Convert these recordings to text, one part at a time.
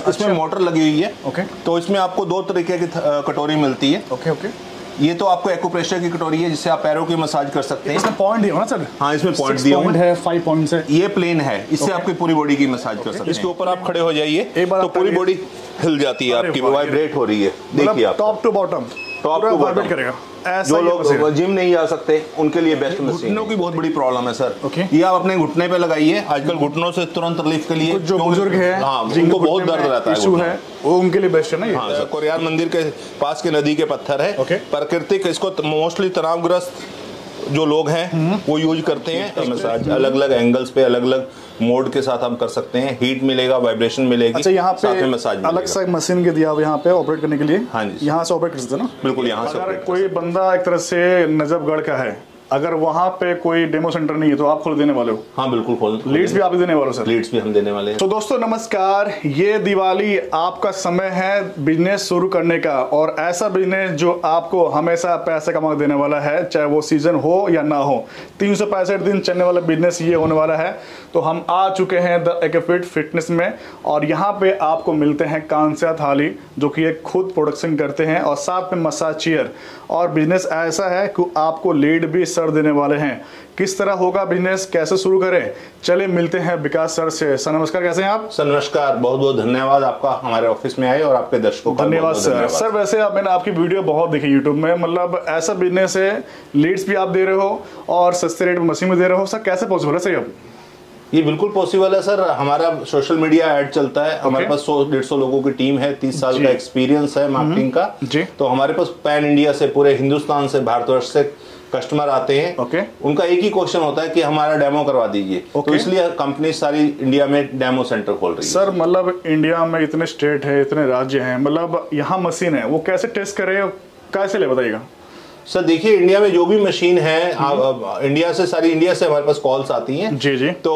इसमें मोटर लगी हुई है। ओके। तो इसमें आपको 2 तरीके की कटोरी मिलती है। Okay okay. ये तो आपको एक्यूप्रेशर की कटोरी है जिससे आप पैरों की मसाज कर सकते हैं। इसमें पॉइंट दिया ना सर? हाँ, इसमें पॉइंट दिया हुआ है, 5 पॉइंट्स है। ये प्लेन है, इससे आपकी पूरी बॉडी की मसाज कर सकते हैं। इसके ऊपर आप खड़े हो जाइए तो पूरी बॉडी हिल जाती है आपकी, वाइब्रेट हो रही है। देखिए आप टॉप टू बॉटम वाइब्रेट करेगा। जो लोग जिम नहीं जा सकते उनके लिए बेस्ट मशीन। घुटनों की बहुत बड़ी प्रॉब्लम है सर। ये आप अपने घुटने पे लगाइए। आजकल घुटनों से तुरंत रिलीफ के लिए जो बुजुर्ग है, हाँ, जिनको बहुत दर्द रहता है, इशू है, वो उनके लिए बेस्ट है ना ये। हाँ सर, कोरियार मंदिर के पास के नदी के पत्थर है, प्राकृतिक। इसको मोस्टली तनावग्रस्त जो लोग हैं वो यूज करते हैं। मसाज अलग अलग एंगल्स पे, अलग अलग मोड के साथ हम कर सकते हैं। हीट मिलेगा, वाइब्रेशन मिलेगी। अच्छा, यहाँ पे मसाज अलग सा मशीन के दिया हुआ यहाँ पे ऑपरेट करने के लिए। हाँ जी, यहाँ से ऑपरेट कर सकते हैं ना? बिल्कुल, यहाँ से। अगर कोई बंदा एक तरह से नजफगढ़ का है, अगर वहाँ पे कोई डेमो सेंटर नहीं है तो आप खोल देने वाले हो? हाँ बिल्कुल, खोल। लीड्स भी आप ही देने वाले हो सर? लीड्स भी हम देने वाले हैं। तो दोस्तों नमस्कार, ये दिवाली आपका समय है बिजनेस शुरू करने का, और ऐसा बिजनेस जो आपको हमेशा पैसे कमा देने वाला है, चाहे वो सीजन हो या ना हो। 365 दिन चलने वाला बिजनेस ये होने वाला है। तो हम आ चुके हैं द एक्यूफिट फिटनेस में, और यहाँ पे आपको मिलते हैं कांस्या थाली, जो कि एक खुद प्रोडक्शन करते हैं, और साथ में मसाज चेयर। और बिजनेस ऐसा है कि आपको लीड भी सर देने वाले हैं। किस तरह होगा बिजनेस, कैसे शुरू करें, चले मिलते हैं विकास सर से। सर नमस्कार, कैसे हैं आप? सर नमस्कार, बहुत बहुत धन्यवाद आपका हमारे ऑफिस में आए, और आपके दर्शकों का धन्यवाद सर। सर वैसे मैंने आपकी वीडियो बहुत देखी यूट्यूब में, मतलब ऐसा बिजनेस है, लीड्स भी आप दे रहे हो और सस्ते रेट में मशीन में दे रहे हो। सर कैसे पॉसिबल है सर अब? ये बिल्कुल पॉसिबल है सर। हमारा सोशल मीडिया ऐड चलता है। हमारे पास 100-150 लोगों की टीम है, 30 साल का एक्सपीरियंस है मार्केटिंग का जी। तो हमारे पास पैन इंडिया से, पूरे हिंदुस्तान से, भारतवर्ष से कस्टमर आते हैं। उनका एक ही क्वेश्चन होता है कि हमारा डेमो करवा दीजिए। तो इसलिए कंपनी सारी इंडिया में डेमो सेंटर खोल रही है। सर मतलब इंडिया में इतने स्टेट है, इतने राज्य हैं, मतलब यहाँ मशीन है, वो कैसे टेस्ट करे, कैसे ले, बताइएगा सर। देखिए, इंडिया में जो भी मशीन है, इंडिया से, सारी इंडिया से हमारे पास कॉल्स आती हैं जी जी। तो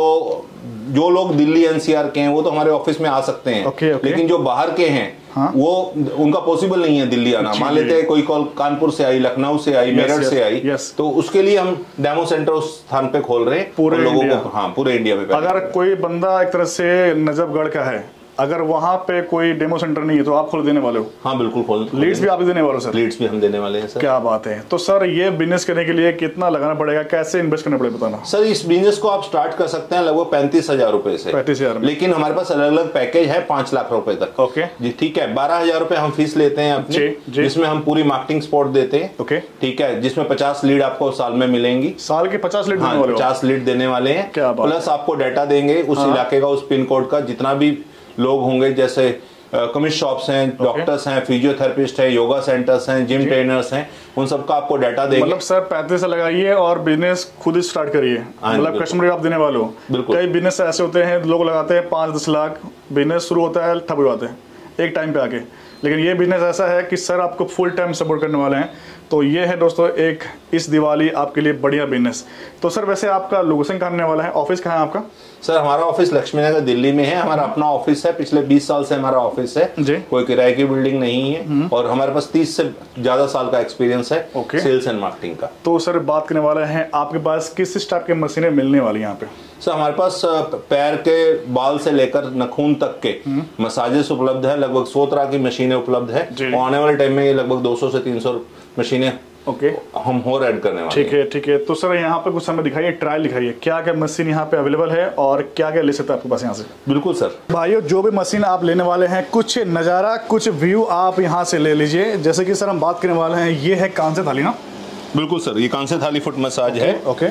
जो लोग दिल्ली एनसीआर के हैं वो तो हमारे ऑफिस में आ सकते हैं। लेकिन जो बाहर के हैं, हाँ? वो उनका पॉसिबल नहीं है दिल्ली आना। मान लेते हैं कोई कॉल कानपुर से आई, लखनऊ से आई, मेरठ से आई, तो उसके लिए हम डेमो सेंटर उस स्थान पे खोल रहे हैं पूरे लोगों को। हाँ, पूरे इंडिया में। अगर कोई बंदा एक तरह से नजफगढ़ का है, अगर वहाँ पे कोई डेमो सेंटर नहीं है तो आप खोल देने वाले हो? हाँ बिल्कुल, खोल। लीड्स भी आप ही देने वाले हो सर? लीड्स भी हम देने वाले हैं सर। क्या बात है। तो सर ये बिजनेस करने के लिए कितना लगाना पड़ेगा, कैसे इन्वेस्ट करना पड़ेगा, बताना सर। इस बिजनेस को आप स्टार्ट कर सकते हैं लगभग 35,000 रुपए से। 35,000। लेकिन हमारे पास अलग अलग पैकेज है 5 लाख रुपए तक। ओके जी, ठीक है। 12,000 रुपए हम फीस लेते हैं अपनी, जिसमें हम पूरी मार्केटिंग सपोर्ट देते हैं। ओके, ठीक है। जिसमें 50 लीड आपको साल में मिलेंगी। साल के 50 लीड? 50 लीड देने वाले हैं। प्लस आपको डाटा देंगे उस इलाके का, उस पिन कोड का, जितना भी लोग होंगे, जैसे कमिस्ट शॉप्स हैं, डॉक्टर्स हैं, फिजियोथेरेपिस्ट हैं, योगा सेंटर्स हैं, जिम ट्रेनर्स हैं, उन सबका आपको डाटा देंगे। मतलब सर 35 से लगाइए और बिजनेस खुद ही स्टार्ट करिए, मतलब कस्टमर आप देने वाले हो। कई बिजनेस ऐसे होते हैं, लोग लगाते हैं 5-10 लाख, बिजनेस शुरू होता है, ठप हो जाते हैं एक टाइम पे आके। लेकिन ये बिजनेस ऐसा है कि सर आपको फुल टाइम सपोर्ट करने वाले हैं। तो ये है दोस्तों एक इस दिवाली आपके लिए बढ़िया बिजनेस। तो सर वैसे आपका लोकेशन कहाँ आने वाला है, ऑफिस कहाँ है आपका? सर हमारा ऑफिस लक्ष्मी नगर दिल्ली में है। हमारा अपना ऑफिस है, पिछले 20 साल से हमारा ऑफिस है जी। कोई किराए की बिल्डिंग नहीं है, और हमारे पास 30 से ज्यादा साल का एक्सपीरियंस है सेल्स एंड मार्केटिंग का। तो सर बात करने वाले हैं, आपके पास किस टाइप के मशीनें मिलने वाली यहाँ पे? सर हमारे पास पैर के बाल से लेकर नखून तक के मसाजेस उपलब्ध है। लगभग 100 तरह की मशीनें उपलब्ध है, और आने वाले टाइम में ये लगभग 200 से 300 मशीनें हम और ऐड करने वाले हैं। ठीक है। तो सर यहाँ पे कुछ हमें दिखाइए, ट्रायल दिखाइए, क्या क्या मशीन यहाँ पे अवेलेबल है और क्या क्या ले सकते हैं आपके पास यहाँ से? बिल्कुल सर। भाइयों, जो भी मशीन आप लेने वाले हैं, कुछ नज़ारा, कुछ व्यू आप यहाँ से ले लीजिए। जैसे कि सर हम बात करने वाले हैं, ये है कांस्य थाली ना? बिल्कुल सर, ये कांस्य थाली फुट मसाज है। ओके।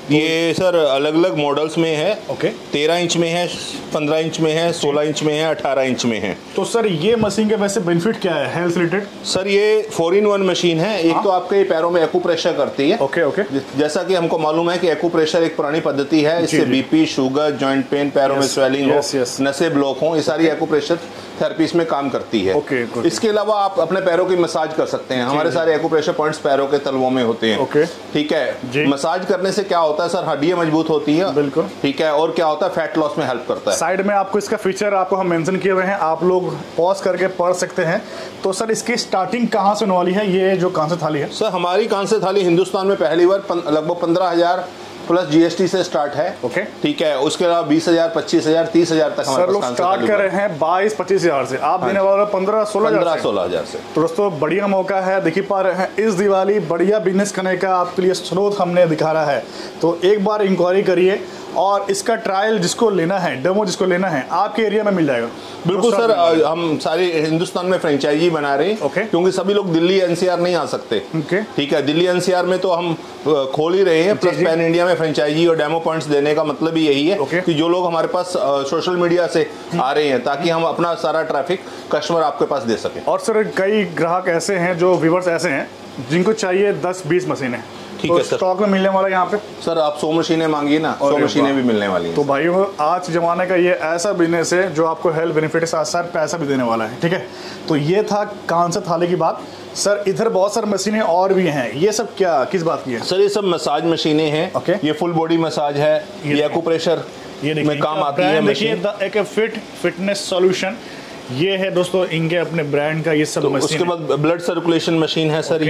ये सर अलग अलग मॉडल्स में है। 13 इंच में है, 15 इंच में है, 16 इंच में है, 18 इंच में है। तो सर ये मशीन के वैसे बेनिफिट क्या है हेल्थ रिलेटेड? सर ये 4-in-1 मशीन है। एक तो आपके पैरों में एक्यूप्रेशर करती है। ओके। जैसा कि हमको मालूम है कि एक्यूप्रेशर एक पुरानी पद्धति है, इससे बीपी, शुगर, जॉइंट पेन, पैरों में स्वेलिंग हो, नसें ब्लॉक हो, ये सारी एक्यूप्रेशर थेरेपी इसमें काम करती है। इसके अलावा आप अपने पैरों की मसाज कर सकते हैं। हमारे सारे एक्यूप्रेशर पॉइंट्स पैरों के तलवों में होते हैं। ठीक है। मसाज करने से क्या होता है सर, हड्डियां मजबूत होती है। बिल्कुल ठीक है। और क्या होता है, फैट लॉस में हेल्प करता है। साइड में आपको इसका फीचर आपको हम मेंशन किए हुए हैं, आप लोग पॉज करके पढ़ सकते हैं। तो सर इसकी स्टार्टिंग कहाँ से होने वाली है, ये जो कांस्य थाली है? सर हमारी कांस्य थाली हिंदुस्तान में पहली बार लगभग 15,000 प्लस GST से स्टार्ट है। ओके, ठीक है। उसके अलावा 20,000, 25,000, 30,000 तक हमारे पास स्टार्ट कर रहे हैं 22-25 हज़ार से, आप देने वाले 15-16 हज़ार से। तो दोस्तों बढ़िया मौका है, देख पा रहे हैं इस दिवाली बढ़िया बिजनेस करने का आपके लिए स्रोत हमने दिखा रहा है। तो एक बार इंक्वायरी करिए और इसका ट्रायल जिसको लेना है, डेमो जिसको लेना है, आपके एरिया में मिल जाएगा। बिल्कुल सर, हम सारे हिंदुस्तान में फ्रेंचाइजी बना रहे हैं। क्योंकि सभी लोग दिल्ली NCR नहीं आ सकते। ठीक है, दिल्ली NCR में तो हम खोल ही रहे हैं, प्लस पैन इंडिया में फ्रेंचाइजी और डेमो पॉइंट्स देने का मतलब ही यही है कि जो लोग हमारे पास सोशल मीडिया से आ रहे हैं, ताकि हम अपना सारा ट्रैफिक कस्टमर आपके पास दे सकें। और सर कई ग्राहक ऐसे हैं, जो व्यूवर्स ऐसे हैं जिनको चाहिए 10-20 मशीनें, ठीक तो है सर, स्टॉक में मिलने वाला यहाँ पे सर आप 100 मशीनें मांगिए ना, 100 मशीनें भी मिलने वाली हैं। तो भाइयों आज जमाने का ये ऐसा बिजनेस है जो आपको हेल्थ बेनिफिट के साथ साथ पैसा भी देने वाला है। ठीक है, तो ये था कांसा थाली की बात। सर इधर बहुत सारी मशीनें और भी हैं, ये सब क्या किस बात की है? सर ये सब मसाज मशीनें हैं। ये फुल बॉडी मसाज है, ये एक्यूप्रेशर में काम आती है मशीन। एक फिटनेस सॉल्यूशन ये है दोस्तों, इनके अपने ब्रांड का ये सब मशीन। उसके बाद ब्लड सर्कुलेशन मशीन है सर।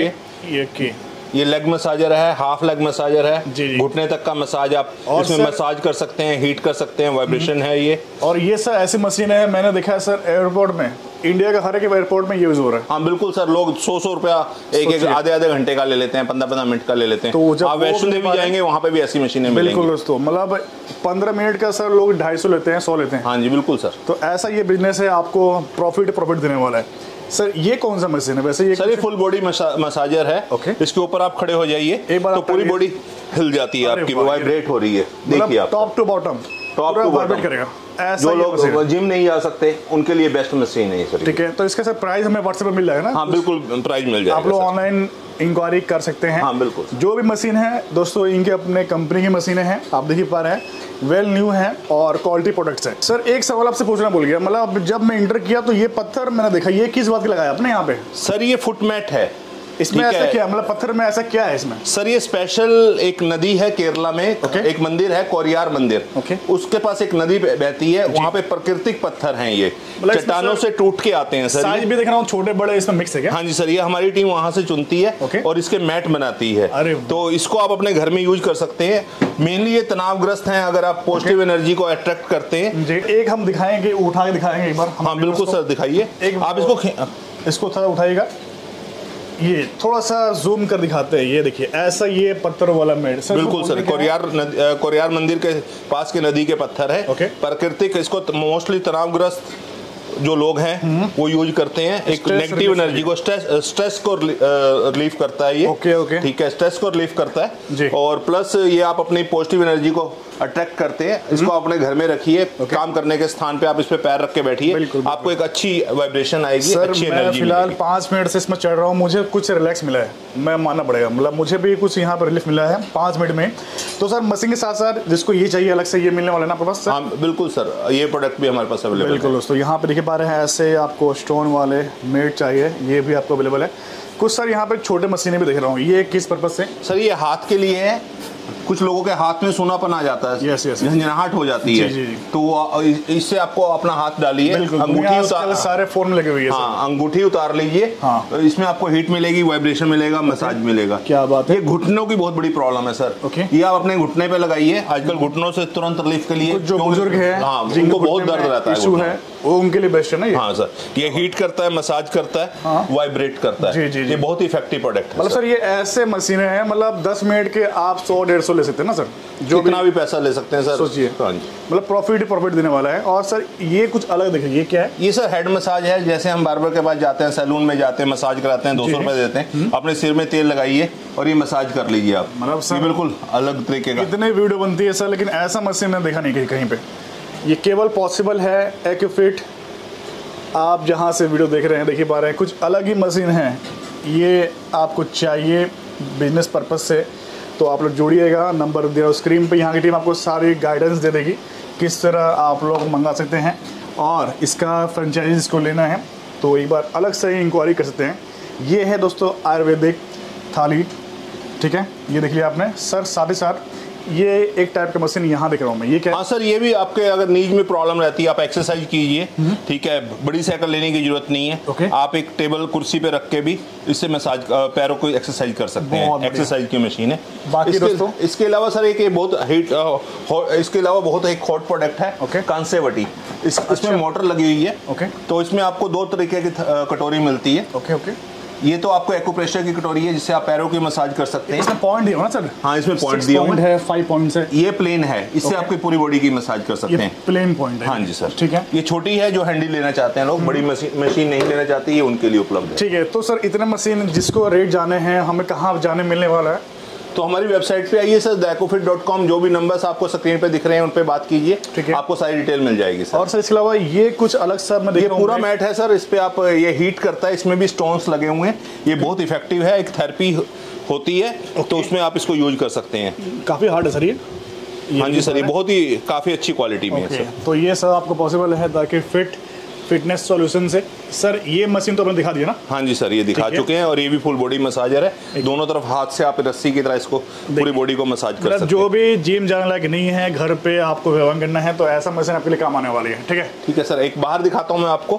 ये लेग मसाजर है, हाफ लेग मसाजर है, घुटने तक का मसाज आप इसमें मसाज कर सकते हैं, हीट कर सकते हैं, वाइब्रेशन है ये। और ये सर ऐसी मशीन है, मैंने देखा है सर एयरपोर्ट में, इंडिया का हर एक एयरपोर्ट में यूज हो रहा है। हाँ बिल्कुल सर, लोग 100 रुपया एक आधे घंटे का ले लेते हैं, 15 मिनट का ले लेते हैं। तो आप वैष्णो देवी जाएंगे वहाँ पे भी ऐसी मशीनें मिलेंगी। बिल्कुल दोस्तों, मतलब 15 मिनट का सर लोग 250 लेते हैं, 100 लेते हैं। हाँ जी बिल्कुल सर। तो ऐसा ये बिजनेस है, आपको प्रॉफिट देने वाला है। सर ये कौन सा मशीन है वैसे? ये सर ये फुल बॉडी मसाजर है। इसके ऊपर आप खड़े हो जाइए, तो पूरी बॉडी हिल जाती है आपकी, वाइब्रेट हो रही है। देखिए आप टॉप टू बॉटम वाइब्रेट करेगा। जो लोग जिम नहीं जा सकते उनके लिए बेस्ट मशीन है सर। ठीक है, तो इसका सर प्राइस हमें व्हाट्सएप पे मिल जाएगा ना? हाँ बिल्कुल, प्राइस मिल जाएगा। आप लोग ऑनलाइन इंक्वायरी कर सकते हैं। हाँ बिल्कुल। जो भी मशीन है दोस्तों, इनके अपने कंपनी की मशीनें हैं, आप देख पा रहे हैं, वेल न्यू है और क्वालिटी प्रोडक्ट्स है। सर एक सवाल आपसे पूछना भूल गया, मतलब जब मैं इंटर किया तो ये पत्थर मैंने देखा, ये किस बात का लगाया आपने यहाँ पे? सर ये फुट मैट है। इसमें ऐसा क्या, मतलब पत्थर में ऐसा क्या है इसमें? सर ये स्पेशल एक नदी है केरला में, एक मंदिर है कोरियार मंदिर, उसके पास एक नदी बहती है, वहाँ पे प्राकृतिक पत्थर हैं, ये चट्टानों से टूट के आते हैं। सर साइज भी देख रहा हूँ छोटे बड़े इसमें मिक्स है क्या? हाँ जी सर, ये हमारी टीम वहाँ से चुनती है और इसके मैट बनाती है। तो इसको आप अपने घर में यूज कर सकते हैं। मेनली ये तनावग्रस्त हैं, अगर आप पॉजिटिव एनर्जी को अट्रैक्ट करते हैं। एक हम दिखाएंगे, उठा के दिखाएंगे एक बार। हाँ बिल्कुल सर, दिखाइए। आप इसको थोड़ा उठाइएगा, ये थोड़ा सा जूम कर दिखाते हैं। ये देखिए ऐसा ये पत्थर वाला मेड सर। बिल्कुल सर, कोरियार मंदिर के पास के नदी के पत्थर है, प्राकृतिक। इसको मोस्टली तनावग्रस्त जो लोग हैं वो यूज करते हैं। एक नेगेटिव एनर्जी को, स्ट्रेस को रिलीफ करता है ये। ठीक है, स्ट्रेस को रिलीफ करता है। और प्लस ये आप अपनी पॉजिटिव एनर्जी को अट्रैक्ट करते हैं। इसको अपने घर में रखिए, काम करने के स्थान पे आप इस पे पैर रख के बैठिए, आपको एक अच्छी वाइब्रेशन आएगी, अच्छी एनर्जी। फिलहाल 5 मिनट से इसमें चढ़ रहा हूँ, मुझे कुछ रिलैक्स मिला है, मैं मानना पड़ेगा, मतलब मुझे भी कुछ यहाँ पर रिलीफ मिला है 5 मिनट में। तो सर मशीन के साथ साथ जिसको ये चाहिए अलग से ये मिलने वाला है ना आपके पास? हाँ बिल्कुल सर, ये प्रोडक्ट भी हमारे पास अवेलेबल है। बिल्कुल दोस्तों, यहाँ पे देखिए पा रहे हैं ऐसे आपको स्टोन वाले मेड चाहिए, ये भी आपको अवेलेबल है। कुछ सर यहाँ पे छोटे मशीनें भी देख रहा हूँ, ये किस पर्पज से? सर ये हाथ के लिए है। कुछ लोगों के हाथ में सूनापन आ जाता है, झंझनाहट हो जाती है, तो इससे आपको अपना हाथ डालिए, अंगूठी उतार, सारे फोन में लगे हुए हैं। हाँ, अंगूठी उतार लीजिए। हाँ। इसमें आपको हीट मिलेगी, वाइब्रेशन मिलेगा, मसाज मिलेगा। क्या बात है। ये घुटनों की बहुत बड़ी प्रॉब्लम है सर। ये आप अपने घुटने पे लगाइए, आजकल घुटनों से तुरंत रिलीफ के लिए जो बुजुर्ग है, हाँ, उनको बहुत दर्द रहता है, वो उनके लिए बेस्ट है ना ये? हाँ सर, ये हीट करता है, मसाज करता है, वाइब्रेट करता है। ये बहुत ही इफेक्टिव प्रोडक्ट है। मतलब सर ये ऐसे मशीनें हैं, मतलब 10 मिनट के आप 100-150 ले सकते हैं ना सर? जो कितना भी पैसा ले सकते हैं सर, सोचिए। मतलब प्रॉफिट देने वाला है। और सर ये कुछ अलग देखिए, ये क्या है? ये सर हेड मसाज है। जैसे हम बार्बर के पास जाते हैं, सैलून में जाते हैं, मसाज कराते हैं, 200 रुपए देते हैं, अपने सिर में तेल लगाइए और ये मसाज कर लीजिए आप। मतलब सर बिल्कुल अलग तरीके का। इतने वीडियो बनती है सर, लेकिन ऐसा मशीन मैंने देखा नहीं कहीं पे। ये केवल पॉसिबल है एक्यूफिट, आप जहाँ से वीडियो देख रहे हैं देखिए पा रहे हैं, कुछ अलग ही मशीन है। ये आपको चाहिए बिजनेस पर्पज से तो आप लोग जोड़िएगा, नंबर दिया स्क्रीन पे, यहाँ की टीम आपको सारी गाइडेंस दे देगी किस तरह आप लोग मंगा सकते हैं। और इसका फ्रेंचाइज को लेना है तो एक बार अलग से ही इंक्वायरी कर सकते हैं। ये है दोस्तों आयुर्वेदिक थाली, ठीक है, ये देख लिया आपने सर। साथ ही साथ ये एक टाइप का मशीन यहाँ देख रहा हूँ मैं, ये क्या? हाँ सर, ये भी आपके अगर नीज में प्रॉब्लम रहती है, आप एक्सरसाइज कीजिए, ठीक है, बड़ी साइकिल लेने की जरूरत नहीं है। आप एक टेबल कुर्सी पे रख के भी इससे मसाज पैरों को एक्सरसाइज कर सकते हैं। एक्सरसाइज की मशीन है। बाकी दोस्तों इसके अलावा सर एक बहुत हीट, इसके अलावा बहुत एक हॉट प्रोडक्ट है कांसेवटी। इसमें मोटर लगी हुई है। तो इसमें आपको 2 तरीके की कटोरी मिलती है। ये तो आपको एक्यूप्रेशर की कटोरी है जिससे आप पैरों की मसाज कर सकते हैं। इसमें पॉइंट दिया हो ना सर? हाँ, इसमें पॉइंट दिया हुआ है, 5 पॉइंट्स है। ये प्लेन है, इससे आपकी पूरी बॉडी की मसाज कर सकते हैं। प्लेन पॉइंट है। हाँ जी सर, ठीक है। ये छोटी है, जो हैंडी लेना चाहते हैं लोग, बड़ी मशीन नहीं लेना चाहती, ये उनके लिए उपलब्ध है। ठीक है। तो सर इतने मशीन जिसको रेट जाने हैं, हमें कहाँ जाने मिलने वाला है? तो हमारी वेबसाइट पे आइए सर, theecofit.com, जो भी नंबर्स आपको स्क्रीन पे दिख रहे हैं उन पे बात कीजिए, ठीक है, आपको सारी डिटेल मिल जाएगी सर। और सर इसके अलावा ये कुछ अलग सा मैं देख रहा हूं, पूरा मैट है सर, इस पे आप ये हीट करता है, इसमें भी स्टोन्स लगे हुए हैं, ये बहुत इफेक्टिव है, एक थेरेपी होती है, तो उसमें आप इसको यूज कर सकते हैं। काफी हार्ड है सर ये? हाँ जी सर, ये बहुत ही काफी अच्छी क्वालिटी में है सर। तो ये सर आपको पॉसिबल है TheCofit फिटनेस सॉल्यूशन से। सर ये मशीन तो आपने दिखा दिया ना? हाँ जी सर, ये दिखा चुके हैं, और ये भी फुल बॉडी मसाजर है। दोनों तरफ हाथ से आप रस्सी की तरह इसको पूरी बॉडी को मसाज कर सकते हैं। जो भी जिम जाने लायक नहीं है, घर पे आपको व्यायाम करना है, तो ऐसा मशीन आपके लिए काम आने वाली है। ठीक है, ठीक है सर। एक बाहर दिखाता हूँ मैं आपको।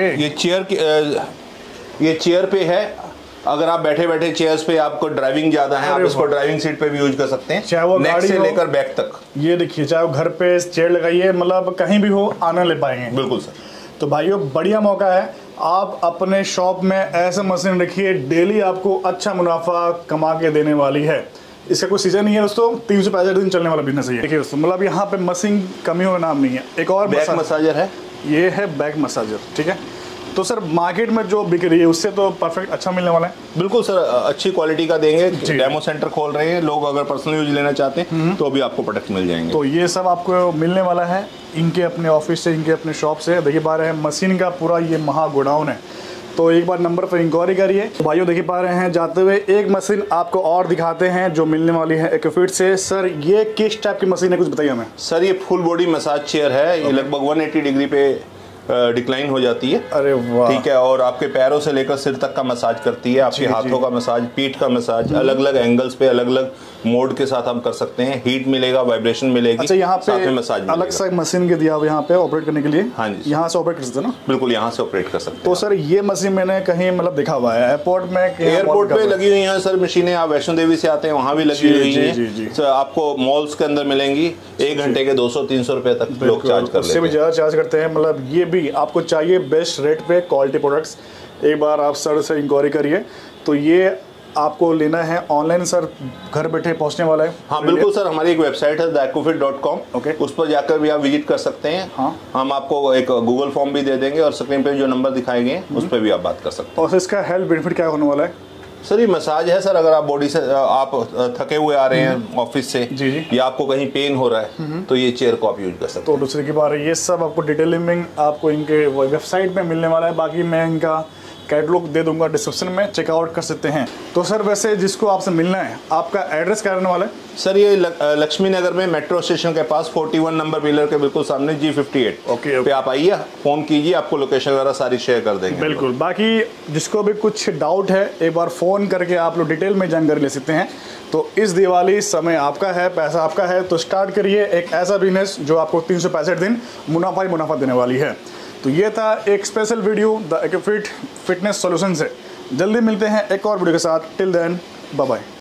ये चेयर पे है। अगर आप बैठे बैठे चेयर्स पे आपको ड्राइविंग ज्यादा है, आप इसको ड्राइविंग सीट पे भी यूज कर सकते हैं, चाहे वो नेक से लेकर बैक तक। ये देखिए, चाहे वो घर पे चेयर लगाइए, मतलब कहीं भी हो आनंद ले पाएंगे। बिल्कुल सर। तो भाइयों बढ़िया मौका है, आप अपने शॉप में ऐसा मशीन रखिए, डेली आपको अच्छा मुनाफा कमा के देने वाली है। इसका कोई सीजन नहीं है दोस्तों, 365 दिन चलने वाला बिजनेस है। देखिए दोस्तों, मतलब यहाँ पे मशीन कमी का नाम नहीं है। एक और बैक मसाजर है, ये है बैक मसाजर। ठीक है। तो सर मार्केट में जो बिक रही है उससे तो परफेक्ट अच्छा मिलने वाला है? बिल्कुल सर, अच्छी क्वालिटी का देंगे। डेमो सेंटर खोल रहे हैं लोग, अगर पर्सनल यूज लेना चाहते हैं तो भी आपको प्रोडक्ट मिल जाएंगे। तो ये सब आपको मिलने वाला है इनके अपने ऑफिस से, इनके अपने शॉप से। देखिए पा रहे हैं मशीन का पूरा ये महा गोडाउन है। तो एक बार नंबर पर इंक्वायरी करिए। तो भाइयों देखिए पा रहे हैं, जाते हुए एक मशीन आपको और दिखाते हैं जो मिलने वाली है TheCofit से। सर ये किस टाइप की मशीन है, कुछ बताइए हमें। सर ये फुल बॉडी मसाज चेयर है। ये लगभग 180 डिग्री पे डिक्लाइन हो जाती है। अरे वाह। ठीक है, और आपके पैरों से लेकर सिर तक का मसाज करती है, आपके हाथों का मसाज, पीठ का मसाज, अलग अलग एंगल्स पे अलग अलग मोड के साथ हम कर सकते हैं। हीट मिलेगा, वाइब्रेशन मिलेगी। अच्छा, यहाँ पे मसाज अलग सा मशीन के दिया हुआ यहाँ पे ऑपरेट करने के लिए। हाँ जी, यहाँ से ऑपरेट कर सकते हैं ना? बिल्कुल, यहाँ से ऑपरेट कर सकते हैं। तो सर ये मशीन मैंने कहीं मतलब देखा हुआ है एयरपोर्ट में, एयरपोर्ट पे लगी हुई है सर मशीनें। आप वैष्णो देवी से आते हैं, वहाँ भी लगी हुई है। आपको मॉल्स के अंदर मिलेंगी। 1 घंटे के 200-300 रुपए तक लोग चार्ज कर लेते हैं। उससे भी ज्यादा चार्ज करते हैं। मतलब ये भी आपको चाहिए बेस्ट रेट पे क्वालिटी प्रोडक्ट्स, एक बार आप सर से इंक्वायरी करिए। तो ये आपको लेना है ऑनलाइन सर, घर बैठे पहुंचने वाला है? हाँ बिल्कुल सर, हमारी एक वेबसाइट है theecofit.com, उस पर जाकर भी आप विजिट कर सकते हैं। हाँ, हम आपको एक गूगल फॉर्म भी दे देंगे, और स्क्रीन पे जो नंबर दिखाए गए उस पर भी आप बात कर सकते हैं। और इसका हेल्थ बेनिफिट क्या होने वाला है? सर ये मसाज है सर, अगर आप बॉडी से आप थके हुए आ रहे हैं ऑफिस से, या आपको कहीं पेन हो रहा है, तो ये चेयर को आप यूज कर सकते हैं। तो दूसरी की बात है, ये सब आपको डिटेलिंग आपको इनके वेबसाइट पे मिलने वाला है। बाकी मैं इनका कैटलॉग दे दूंगा डिस्क्रिप्शन में, चेकआउट कर सकते हैं। तो सर वैसे जिसको आपसे मिलना है, आपका एड्रेस क्या रहने वाला है? सर ये लक्ष्मी नगर में मेट्रो स्टेशन के पास 41 नंबर पिलर के बिल्कुल सामने G58 पे आप आइए, फोन कीजिए, आपको लोकेशन वगैरह सारी शेयर कर देंगे। बिल्कुल। बाकी जिसको भी कुछ डाउट है, एक बार फोन करके आप लोग डिटेल में जानकारी ले सकते हैं। तो इस दिवाली समय आपका है, पैसा आपका है, तो स्टार्ट करिए एक ऐसा बिजनेस जो आपको 365 दिन मुनाफा ही मुनाफा देने वाली है। तो ये था एक special video TheCofit fitness solution से। जल्दी मिलते हैं एक और वीडियो के साथ। Till then bye bye.